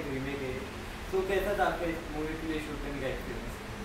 Remake है, तो कैसा था आपका इस मूवी के लिए शूट करने का एक्सपीरियंस?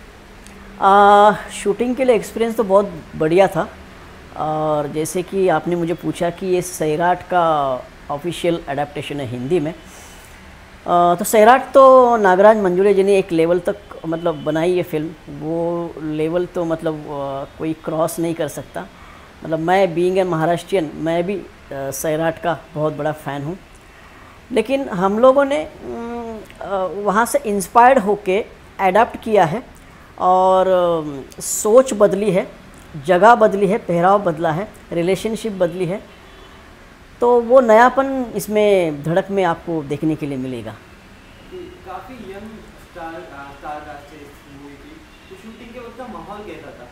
शूटिंग के लिए एक्सपीरियंस तो बहुत बढ़िया था। और जैसे कि आपने मुझे पूछा कि ये सैराट का ऑफिशियल अडेप्टेशन है हिंदी में, तो सैराट तो नागराज मंजुले जी ने एक लेवल तक मतलब बनाई है फिल्म, वो लेवल तो मतलब कोई क्रॉस नहीं कर सकता। मतलब मैं बीइंग ए महाराष्ट्रियन, मैं भी सैराट का बहुत बड़ा फ़ैन हूँ। लेकिन हम लोगों ने वहाँ से इंस्पायर्ड होके एडाप्ट किया है और सोच बदली है, जगह बदली है, पहराव बदला है, रिलेशनशिप बदली है। तो वो नयापन इसमें धड़क में आपको देखने के लिए मिलेगा। काफ़ी यंग स्टार कास्ट है इस मूवी की, तो शूटिंग के वक्त का माहौल कैसा था?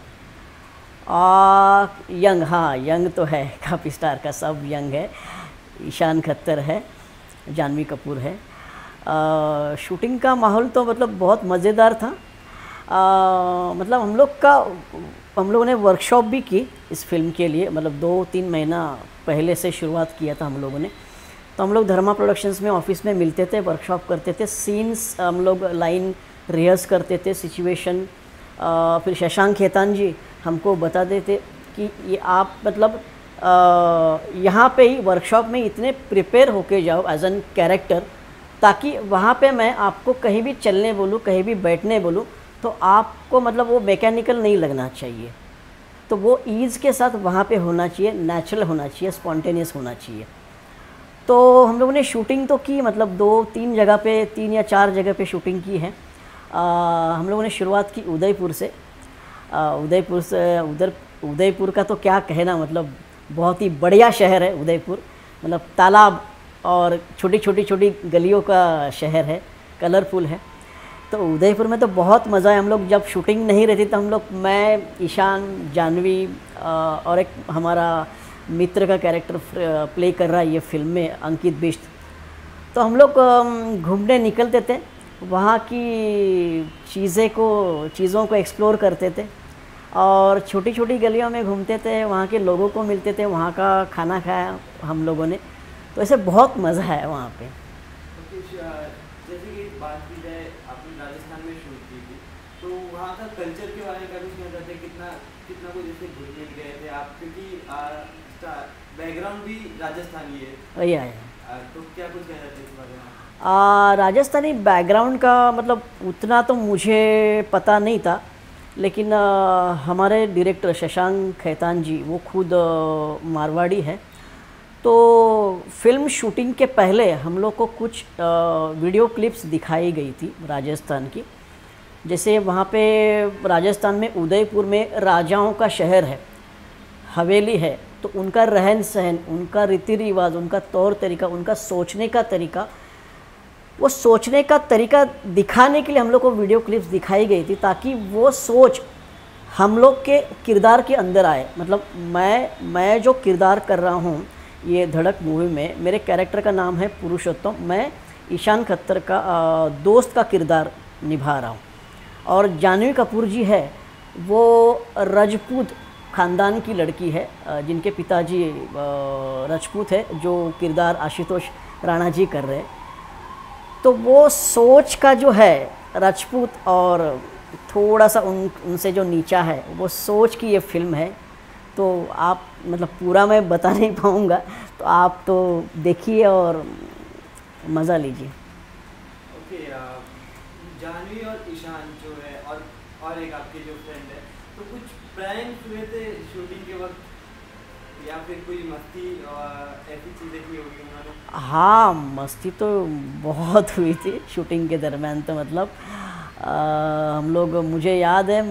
यंग, हाँ यंग तो है, काफ़ी स्टार का सब यंग है। ईशान खत्तर है, जानवी कपूर है। शूटिंग का माहौल तो मतलब बहुत मज़ेदार था। मतलब हम लोगों ने वर्कशॉप भी की इस फिल्म के लिए, मतलब 2-3 महीना पहले से शुरुआत किया था हम लोगों ने। तो हम लोग धर्मा प्रोडक्शंस में ऑफिस में मिलते थे, वर्कशॉप करते थे, सीन्स हम लोग लाइन रिहर्स करते थे, सिचुएशन। फिर शशांक खेतान जी हमको बता देते कि ये आप मतलब यहाँ पे ही वर्कशॉप में इतने प्रिपेयर होके जाओ एज एन कैरेक्टर, ताकि वहाँ पे मैं आपको कहीं भी चलने बोलूँ, कहीं भी बैठने बोलूँ, तो आपको मतलब वो मैकेनिकल नहीं लगना चाहिए। तो वो ईज़ के साथ वहाँ पे होना चाहिए, नेचुरल होना चाहिए, स्पॉन्टेनियस होना चाहिए। तो हम लोगों ने शूटिंग तो की, मतलब 2-3 जगह पे, 3 या 4 जगह पे शूटिंग की है। हम लोगों ने शुरुआत की उदयपुर से। उदयपुर का तो क्या कहना, मतलब बहुत ही बढ़िया शहर है उदयपुर। मतलब तालाब और छोटी छोटी गलियों का शहर है, कलरफुल है। तो उदयपुर में तो बहुत मज़ा है। हम लोग जब शूटिंग नहीं रहती तो हम लोग, मैं, ईशान, जानवी और एक हमारा मित्र का कैरेक्टर प्ले कर रहा है ये फिल्म में, अंकित बिष्ट। तो हम लोग घूमने निकलते थे, वहाँ की चीज़ों को एक्सप्लोर करते थे और छोटी छोटी गलियों में घूमते थे, वहाँ के लोगों को मिलते थे, वहाँ का खाना खाया हम लोगों ने। तो ऐसे बहुत मज़ा है वहाँ पे। जैसे कि बात की जाए, आपने राजस्थान में शूट की थी, तो वहाँ का कल्चर के बारे में क्या कुछ कहना चाहते हैं? कितना कुछ जैसे घुल मिल गए थे आप, क्योंकि बैकग्राउंड भी राजस्थानी है। भैया तो क्या कुछ कहना चाहते हैं इस बारे में? राजस्थानी बैकग्राउंड का मतलब उतना तो मुझे पता नहीं था, लेकिन हमारे डायरेक्टर शशांक खेतान जी वो खुद मारवाड़ी है। तो फिल्म शूटिंग के पहले हम लोग को कुछ वीडियो क्लिप्स दिखाई गई थी राजस्थान की। जैसे वहाँ पे राजस्थान में उदयपुर में राजाओं का शहर है, हवेली है, तो उनका रहन सहन, उनका रीति रिवाज, उनका तौर तरीका, उनका सोचने का तरीका, वो सोचने का तरीका दिखाने के लिए हम लोग को वीडियो क्लिप्स दिखाई गई थी, ताकि वो सोच हम लोग के किरदार के अंदर आए। मतलब मैं जो किरदार कर रहा हूँ ये धड़क मूवी में, मेरे कैरेक्टर का नाम है पुरुषोत्तम। मैं ईशान खत्तर का दोस्त का किरदार निभा रहा हूँ। और जानवी कपूर जी है, वो राजपूत ख़ानदान की लड़की है, जिनके पिताजी राजपूत है, जो किरदार आशुतोष राणा जी कर रहे हैं। तो वो सोच का जो है राजपूत और थोड़ा सा उनसे जो नीचा है, वो सोच की ये फिल्म है। तो आप मतलब पूरा मैं बता नहीं पाऊँगा, तो आप तो देखिए और मज़ा लीजिए। ओके, जानवी और ईशान जो है और एक आपके जो फ्रेंड है, तो कुछ प्रैंक हुए थे शूटिंग के वक्त, या फिर कोई मस्ती ऐसी चीज़ें की होगी उन्होंने? हाँ, मस्ती तो बहुत हुई थी शूटिंग के दरमियान। तो मतलब हम लोग, मुझे याद है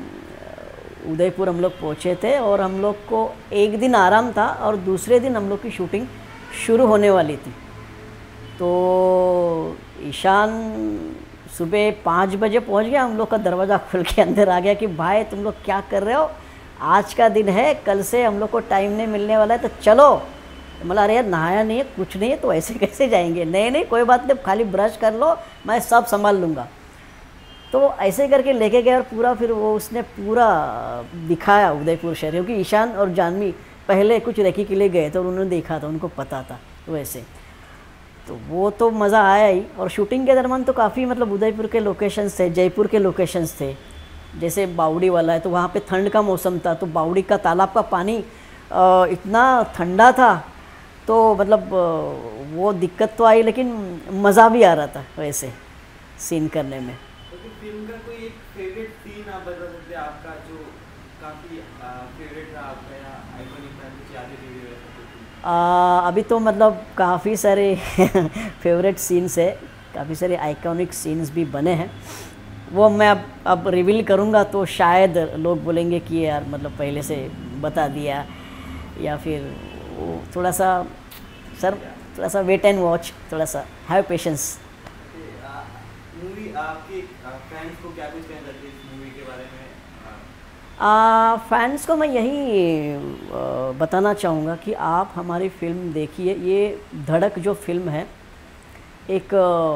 उदयपुर हम लोग पहुँचे थे और हम लोग को एक दिन आराम था और दूसरे दिन हम लोग की शूटिंग शुरू होने वाली थी। तो ईशान सुबह 5 बजे पहुँच गया, हम लोग का दरवाज़ा खुल के अंदर आ गया कि भाई तुम लोग क्या कर रहे हो, आज का दिन है, कल से हम लोग को टाइम नहीं मिलने वाला है, तो चलो। मतलब अरे यार नहाया नहीं है, कुछ नहीं है, तो ऐसे कैसे जाएंगे? नहीं कोई बात नहीं, खाली ब्रश कर लो, मैं सब संभाल लूँगा। तो ऐसे करके लेके गए और पूरा, फिर वो उसने पूरा दिखाया उदयपुर शहर, क्योंकि ईशान और जानवी पहले कुछ रेकी के लिए गए थे और उन्होंने देखा था, उनको पता था। तो वैसे तो वो तो मज़ा आया ही। और शूटिंग के दरमियान तो काफ़ी मतलब उदयपुर के लोकेशंस थे, जयपुर के लोकेशंस थे, जैसे बावड़ी वाला है तो वहाँ पे ठंड का मौसम था, तो बावड़ी का तालाब का पानी इतना ठंडा था, तो मतलब वो दिक्कत तो आई, लेकिन मज़ा भी आ रहा था वैसे सीन करने में। तो फिर फिल्म का कोई एक फेवरेट सीन आप बता सकते हैं आपका, जो काफ़ी फेवरेट था आपका या आइकॉनिक था, कुछ यादें जुड़ी हुई है? अभी तो मतलब काफ़ी सारे फेवरेट सीन्स है, काफ़ी सारे आइकॉनिक सीन्स भी बने हैं। वो मैं अब रिवील करूँगा तो शायद लोग बोलेंगे कि यार मतलब पहले से बता दिया, या फिर वो थोड़ा सा सर थोड़ा सा वेट एंड वॉच, थोड़ा सा हैव पेशेंस। मूवी आपके फैंस को क्या कुछ कहना चाहते हैं इस मूवी के बारे में? फैंस को मैं यही बताना चाहूँगा कि आप हमारी फ़िल्म देखिए। ये धड़क जो फ़िल्म है एक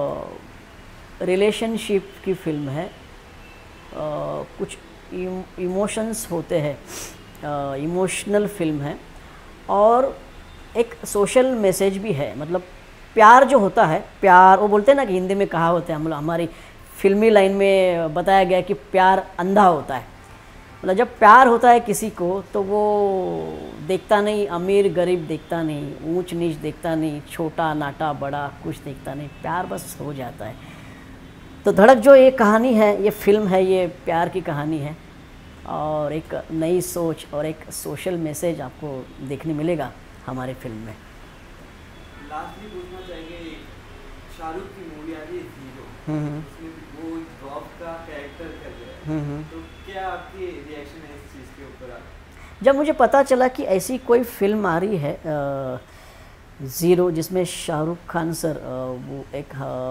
रिलेशनशिप की फ़िल्म है। कुछ इमोशंस होते हैं, इमोशनल फ़िल्म है, और एक सोशल मैसेज भी है। मतलब प्यार जो होता है, प्यार वो बोलते हैं ना कि हिंदी में कहा होता है, हम हमारी फिल्मी लाइन में बताया गया कि प्यार अंधा होता है। मतलब जब प्यार होता है किसी को तो वो देखता नहीं, अमीर गरीब देखता नहीं, ऊंच नीच देखता नहीं, छोटा नाटा बड़ा कुछ देखता नहीं, प्यार बस हो जाता है। तो धड़क जो ये कहानी है, ये फिल्म है, ये प्यार की कहानी है, और एक नई सोच और एक सोशल मैसेज आपको देखने मिलेगा हमारे फिल्म में। लास्टली पूछना चाहेंगे, शाहरुख की मूवी आ रही है हीरो, उसमें वो ड्रॉप का कैरेक्टर कर रहा है, तो क्या आपकी रिएक्शन है इस चीज़ के ऊपर? जब मुझे पता चला कि ऐसी कोई फिल्म आ रही है ज़ीरो, जिसमें शाहरुख खान सर वो एक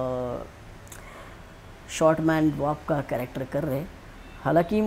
शॉर्ट मैन ड्रॉप का कैरेक्टर कर रहे हैं। हालांकि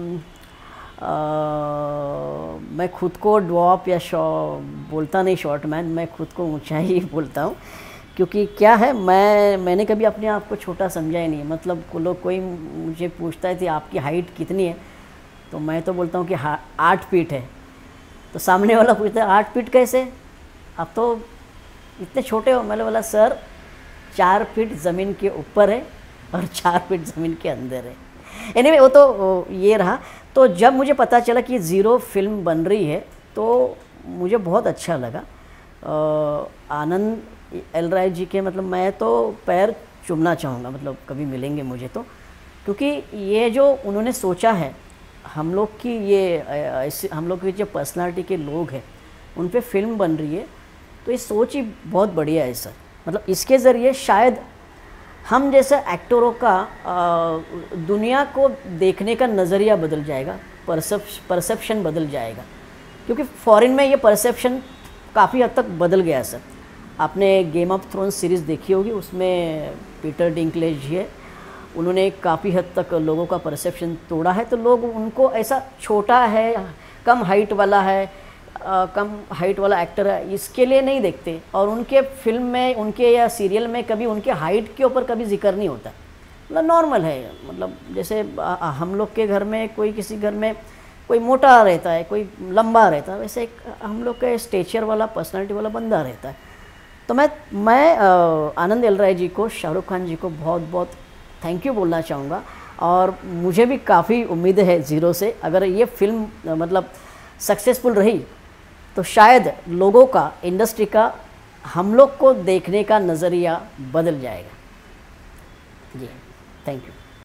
मैं खुद को ड्रॉप या बोलता नहीं शॉर्ट मैन, मैं खुद को ऊंचाई ही बोलता हूँ, क्योंकि क्या है मैंने कभी अपने आप को छोटा समझा ही नहीं। मतलब कोई मुझे पूछता है कि आपकी हाइट कितनी है, तो मैं तो बोलता हूँ कि 8 फीट है। तो सामने वाला पूछता है 8 फीट कैसे, आप तो इतने छोटे हो। मैंने बोला सर 4 फीट ज़मीन के ऊपर है और 4 फीट ज़मीन के अंदर है। एनीवे वो तो ये रहा। तो जब मुझे पता चला कि ज़ीरो फिल्म बन रही है तो मुझे बहुत अच्छा लगा। आनंद एल राय जी के मतलब मैं तो पैर चूमना चाहूँगा, मतलब कभी मिलेंगे मुझे तो, क्योंकि ये जो उन्होंने सोचा है हम लोग की, ये ऐसे हम लोग की जो पर्सनालिटी के लोग हैं उन पे फिल्म बन रही है, तो ये सोच ही बहुत बढ़िया है सर। मतलब इसके ज़रिए शायद हम जैसे एक्टरों का दुनिया को देखने का नज़रिया बदल जाएगा, परसेप्शन बदल जाएगा, क्योंकि फॉरेन में ये परसेप्शन काफ़ी हद तक बदल गया है सर। आपने गेम ऑफ थ्रोन्स सीरीज़ देखी होगी, उसमें पीटर डिंकलेज जी है, उन्होंने काफ़ी हद तक लोगों का परसेप्शन तोड़ा है। तो लोग उनको ऐसा छोटा है, कम हाइट वाला है, कम हाइट वाला एक्टर है, इसके लिए नहीं देखते। और उनके फिल्म में, उनके या सीरियल में कभी उनके हाइट के ऊपर कभी जिक्र नहीं होता। मतलब नॉर्मल है, मतलब जैसे हम लोग के घर में कोई, किसी घर में कोई मोटा रहता है, कोई लंबा रहता है, वैसे एक हम लोग के स्टेचर वाला, पर्सनालिटी वाला बंदा रहता है। तो मैं आनंद एल राय जी को, शाहरुख खान जी को बहुत बहुत थैंक यू बोलना चाहूँगा। और मुझे भी काफ़ी उम्मीद है ज़ीरो से, अगर ये फिल्म मतलब सक्सेसफुल रही तो शायद लोगों का, इंडस्ट्री का, हम लोग को देखने का नज़रिया बदल जाएगा। जी थैंक यू।